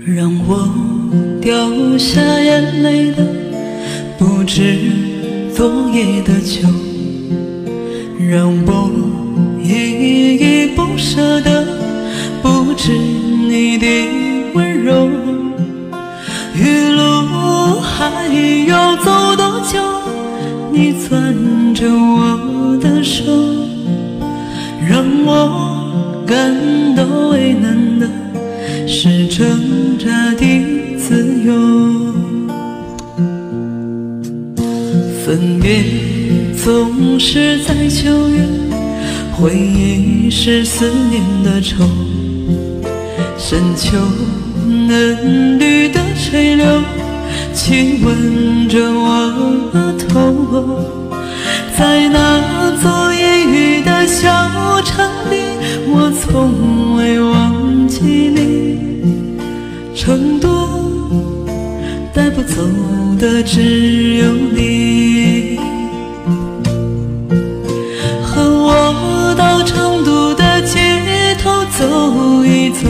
让我掉下眼泪的不止昨夜的酒，让我依依不舍的不止你的温柔。余路还要走多久？你攥着我的手，让我感到为难的是挣扎的自由。分别总是在9月，回忆是思念的愁。深秋嫩绿的垂柳，亲吻着我额头。在那座阴雨的小城里，我从未忘记你。成都带不走的只有你，和我到成都的街头走一走，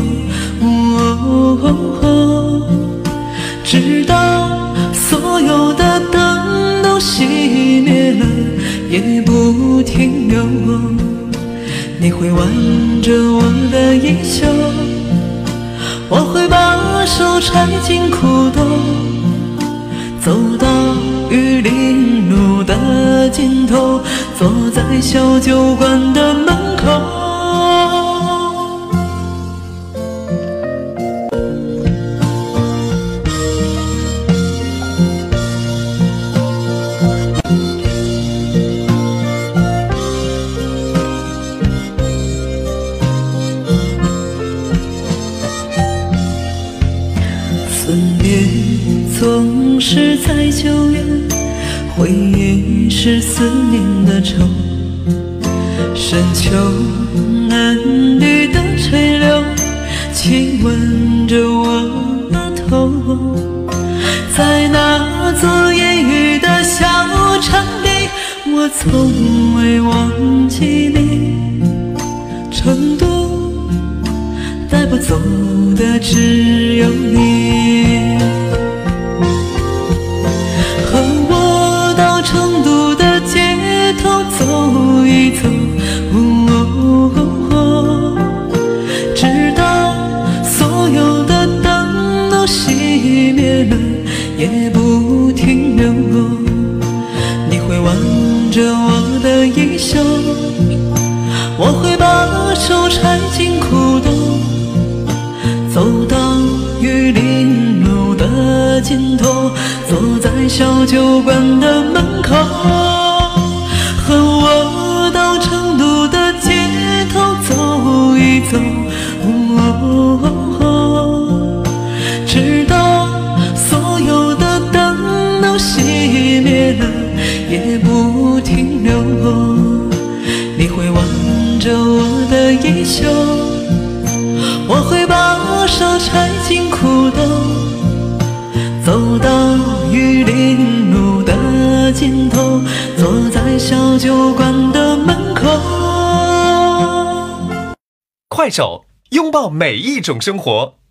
直到所有的灯都熄灭了也不停留。你会挽着我的衣袖，我会把手揣进裤兜，走到玉林路的尽头，坐在小酒馆的门口。分别总是在9月，回忆是思念的愁。深秋嫩绿的垂柳，亲吻着我额头。在那座阴雨的小城里，我从未忘记你。成都带不走的只有你，和我到成都的街头走一走，直到所有的灯都熄灭了也不停留。你会挽着我的衣袖，我会把手揣进裤兜，走到玉林路的尽头，坐在小酒馆的门口。和我到成都的街头走一走，直到所有的灯都熄灭了也不停留。你会挽着我的衣袖，我会把手揣进裤兜，走到玉林路的尽头，坐在小酒馆的门口。 快手，拥抱每一种生活。